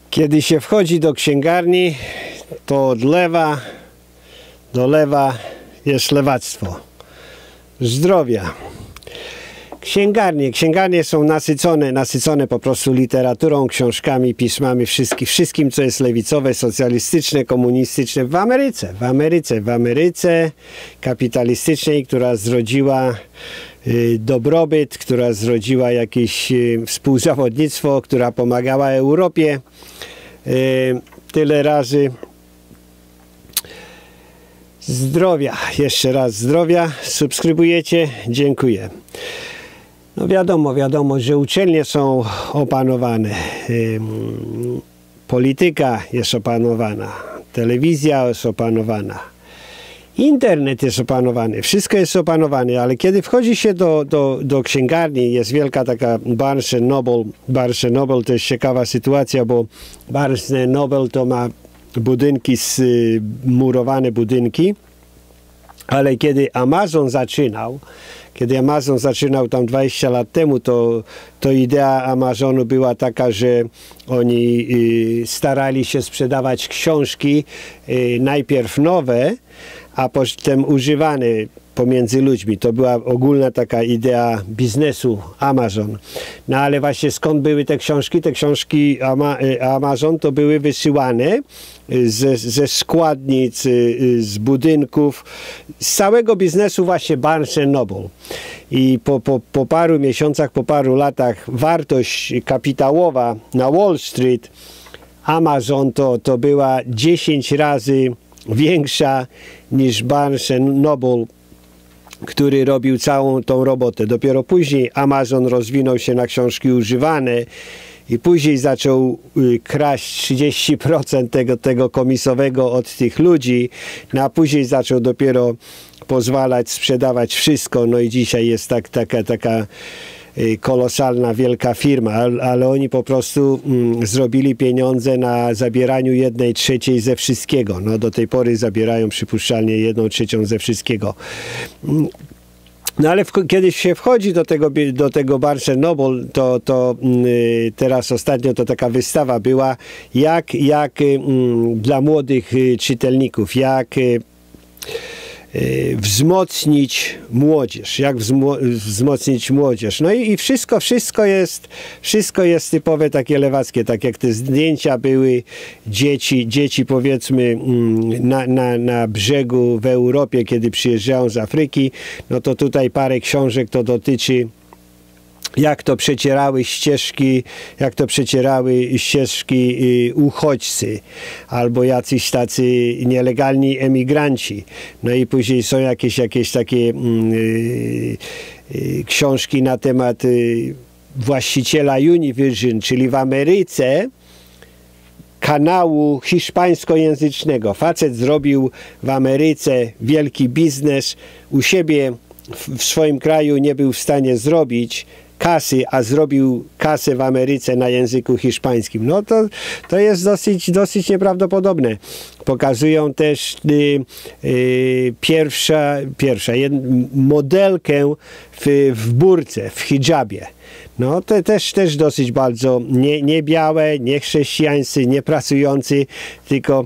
Kiedy się wchodzi do księgarni, to od lewa do lewa jest lewactwo. Zdrowia. Księgarnie są nasycone po prostu literaturą, książkami, pismami, wszystkim, co jest lewicowe, socjalistyczne, komunistyczne w Ameryce kapitalistycznej, która zrodziła dobrobyt, która zrodziła jakieś współzawodnictwo, która pomagała Europie tyle razy. Zdrowia, jeszcze raz zdrowia, subskrybujecie, dziękuję. No wiadomo, że uczelnie są opanowane, polityka jest opanowana, telewizja jest opanowana, internet jest opanowany, wszystko jest opanowane, ale kiedy wchodzi się do księgarni, jest wielka taka Barnes & Noble to jest ciekawa sytuacja, bo Barnes & Noble to ma budynki, murowane budynki, ale kiedy Amazon zaczynał tam 20 lat temu, to idea Amazonu była taka, że oni starali się sprzedawać książki najpierw nowe, a potem używane pomiędzy ludźmi. To była ogólna taka idea biznesu Amazon. No ale właśnie skąd były te książki? Te książki Amazon to były wysyłane ze składnic, z budynków, z całego biznesu właśnie Barnes & Noble. I po paru miesiącach, po paru latach wartość kapitałowa na Wall Street Amazon to była 10 razy większa niż Barnes & Noble, który robił całą tą robotę. Dopiero później Amazon rozwinął się na książki używane i później zaczął kraść 30% tego komisowego od tych ludzi, no a później zaczął dopiero pozwalać sprzedawać wszystko. No i dzisiaj jest taka kolosalna, wielka firma, ale oni po prostu zrobili pieniądze na zabieraniu 1/3 ze wszystkiego. No do tej pory zabierają przypuszczalnie 1/3 ze wszystkiego. No ale kiedy się wchodzi do tego Barnes & Noble, to teraz ostatnio to taka wystawa była, jak dla młodych czytelników, jak wzmocnić młodzież, no i wszystko jest typowe takie lewackie, tak jak te zdjęcia były dzieci powiedzmy na brzegu w Europie, kiedy przyjeżdżają z Afryki, no to tutaj parę książek to dotyczy jak to przecierały ścieżki uchodźcy albo jacyś tacy nielegalni emigranci. No i później są jakieś takie książki na temat właściciela Univision, czyli w Ameryce kanału hiszpańskojęzycznego. Facet zrobił w Ameryce wielki biznes, u siebie w swoim kraju nie był w stanie zrobić kasy, a zrobił kasę w Ameryce na języku hiszpańskim. No to jest dosyć nieprawdopodobne. Pokazują też modelkę w burce, w hijabie. No to też dosyć bardzo nie białe, nie chrześcijańscy, nie pracujący, tylko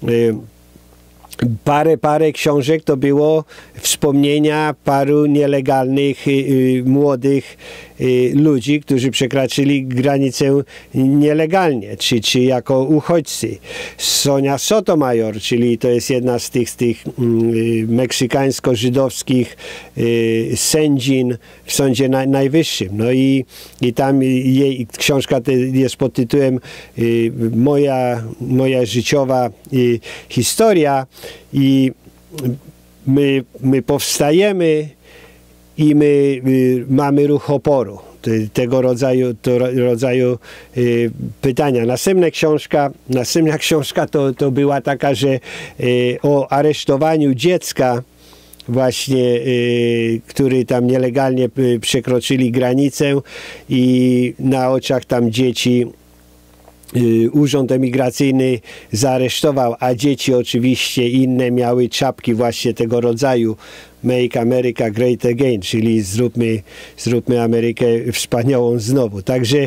parę książek to było wspomnienia paru nielegalnych młodych ludzi, którzy przekraczyli granicę nielegalnie, czy jako uchodźcy. Sonia Sotomayor, czyli to jest jedna z tych meksykańsko-żydowskich sędzin w Sądzie Najwyższym. No i tam jej książka jest pod tytułem Moja życiowa historia i my powstajemy i my mamy ruch oporu. Tego rodzaju pytania. Następna książka to była taka, że o aresztowaniu dziecka właśnie, który tam nielegalnie przekroczyli granicę i na oczach tam dzieci Urząd Emigracyjny zaaresztował, a dzieci oczywiście inne miały czapki właśnie tego rodzaju, Make America Great Again, czyli zróbmy Amerykę wspaniałą znowu. Także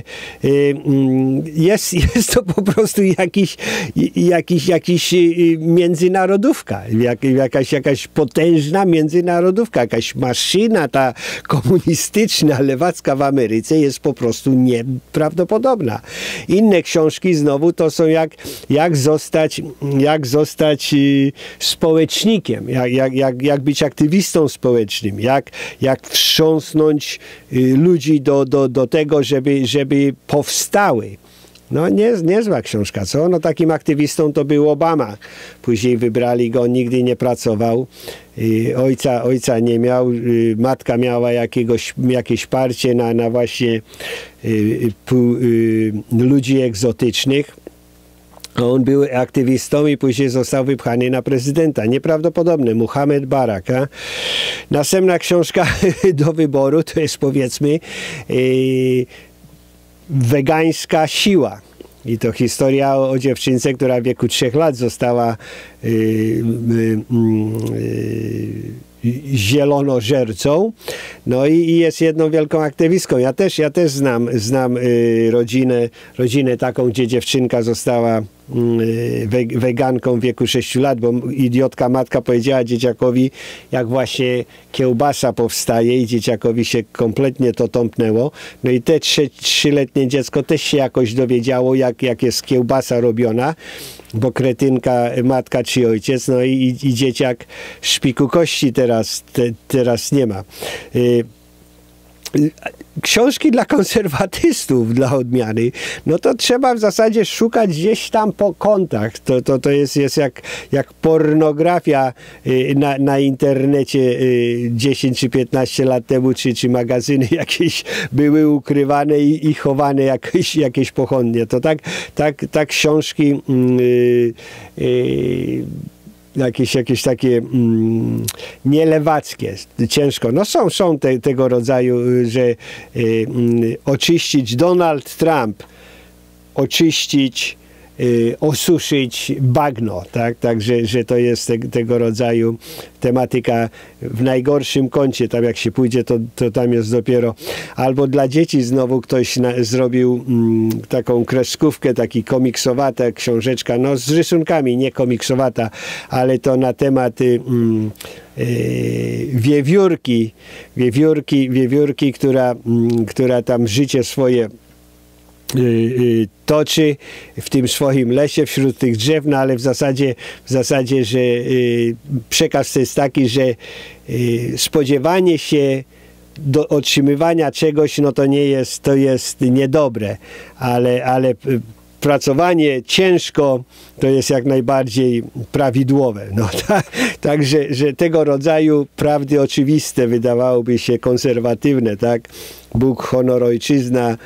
jest to po prostu jakiś międzynarodówka, jakaś potężna międzynarodówka, jakaś maszyna ta komunistyczna, lewacka w Ameryce jest po prostu nieprawdopodobna. Inne książki znowu to są jak zostać społecznikiem, jak być aktywistą społecznym, jak wstrząsnąć ludzi do tego, żeby powstały. No niezła książka, co? No takim aktywistą to był Obama. Później wybrali go, on nigdy nie pracował. Ojca nie miał, matka miała jakieś parcie na właśnie ludzi egzotycznych. On był aktywistą i później został wypchany na prezydenta. Nieprawdopodobne. Muhammad Barak. Następna książka do wyboru to jest, powiedzmy, Wegańska siła. I to historia o dziewczynce, która w wieku 3 lat została zielonożercą. No i jest jedną wielką aktywistką. Ja też znam rodzinę taką, gdzie dziewczynka została weganką w wieku 6 lat, bo idiotka matka powiedziała dzieciakowi, jak właśnie kiełbasa powstaje i dzieciakowi się kompletnie to tąpnęło. No i te 3-letnie dziecko też się jakoś dowiedziało, jak jest kiełbasa robiona, bo kretynka matka czy ojciec, no i dzieciak szpiku kości teraz nie ma. Książki dla konserwatystów, dla odmiany, no to trzeba w zasadzie szukać gdzieś tam po kątach. To jest jak pornografia na internecie 10 czy 15 lat temu, czy magazyny jakieś były ukrywane i chowane jakieś pochłonnie. To tak książki jakieś takie nielewackie, ciężko. No są tego rodzaju, że oczyścić Donald Trump, osuszyć bagno, tak? Także że to jest tego rodzaju tematyka w najgorszym kącie, tam jak się pójdzie, to tam jest dopiero. Albo dla dzieci znowu ktoś zrobił taką kreskówkę, taki komiksowata książeczka, no z rysunkami, nie komiksowata, ale to na temat wiewiórki, która tam życie swoje toczy w tym swoim lesie, wśród tych drzew, no ale w zasadzie, że przekaz to jest taki, że spodziewanie się do otrzymywania czegoś, no to jest niedobre, ale pracowanie ciężko to jest jak najbardziej prawidłowe. No, także że tego rodzaju prawdy oczywiste wydawałoby się konserwatywne, tak? Bóg, honor, ojczyzna,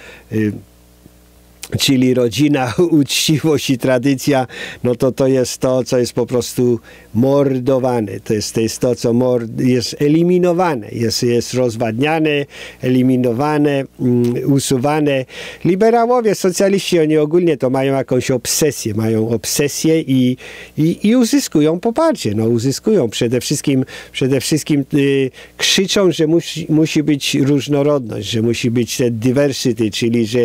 czyli rodzina, uczciwość i tradycja, no to jest to, co jest po prostu mordowane. To jest to, co jest eliminowane, jest rozwadniane, eliminowane, usuwane. Liberałowie, socjaliści, oni ogólnie to mają jakąś obsesję. Mają obsesję i uzyskują poparcie. No, uzyskują. Przede wszystkim krzyczą, że musi być różnorodność, że musi być ten diversity, czyli że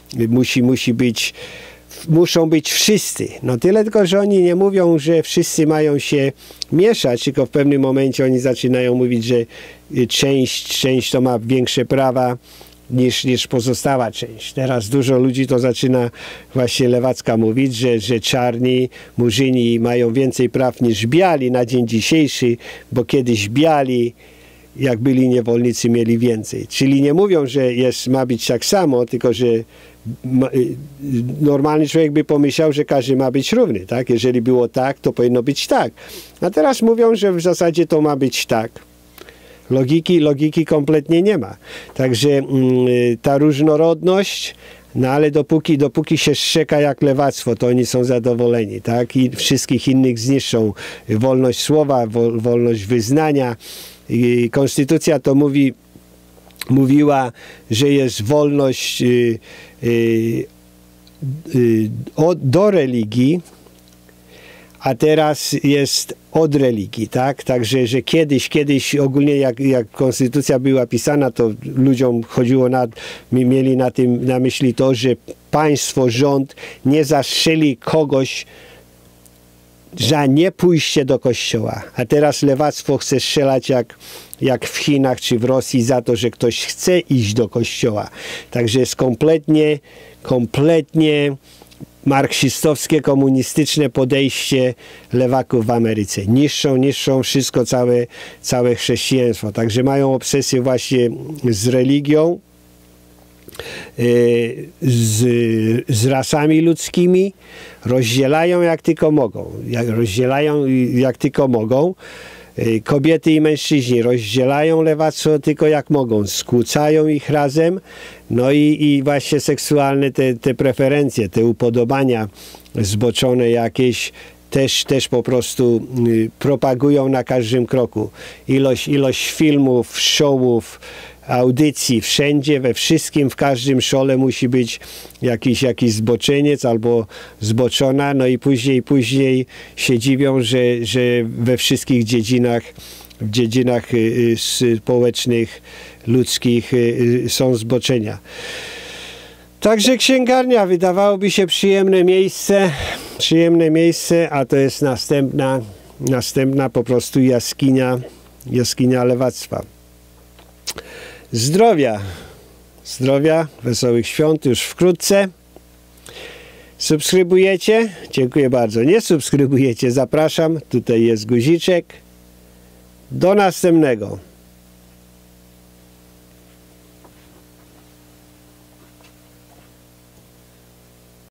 muszą być wszyscy. No tyle tylko, że oni nie mówią, że wszyscy mają się mieszać, tylko w pewnym momencie oni zaczynają mówić, że część to ma większe prawa niż pozostała część. Teraz dużo ludzi to zaczyna właśnie lewacka mówić, że czarni, murzyni mają więcej praw niż biali na dzień dzisiejszy, bo kiedyś biali, jak byli niewolnicy, mieli więcej. Czyli nie mówią, że ma być tak samo, tylko że normalny człowiek by pomyślał, że każdy ma być równy, tak? Jeżeli było tak, to powinno być tak. A teraz mówią, że w zasadzie to ma być tak. Logiki kompletnie nie ma. Także ta różnorodność, no ale dopóki się szczeka jak lewactwo, to oni są zadowoleni, tak? I wszystkich innych zniszczą. Wolność słowa, wolność wyznania. I konstytucja to mówiła, że jest wolność do religii, a teraz jest od religii, tak? Także, że kiedyś ogólnie jak konstytucja była pisana, to ludziom chodziło mieli na myśli to, że państwo, rząd nie zastrzeli kogoś za niepójście do kościoła. A teraz lewactwo chce strzelać jak w Chinach czy w Rosji za to, że ktoś chce iść do kościoła. Także jest kompletnie marksistowskie, komunistyczne podejście lewaków w Ameryce. Niszczą wszystko, całe chrześcijaństwo. Także mają obsesję właśnie z religią, z rasami ludzkimi, rozdzielają jak tylko mogą. Kobiety i mężczyźni rozdzielają lewactwo tylko jak mogą, skłócają ich razem, no i właśnie seksualne te preferencje, te upodobania zboczone jakieś też po prostu propagują na każdym kroku. Ilość filmów, showów, audycji, wszędzie, we wszystkim, w każdym szole musi być jakiś zboczeniec albo zboczona, no i później się dziwią, że we wszystkich dziedzinach społecznych, ludzkich są zboczenia. Także księgarnia wydawałoby się przyjemne miejsce, a to jest następna po prostu jaskinia lewactwa. Zdrowia, wesołych świąt już wkrótce. Subskrybujecie? Dziękuję bardzo. Nie subskrybujecie? Zapraszam. Tutaj jest guziczek. Do następnego.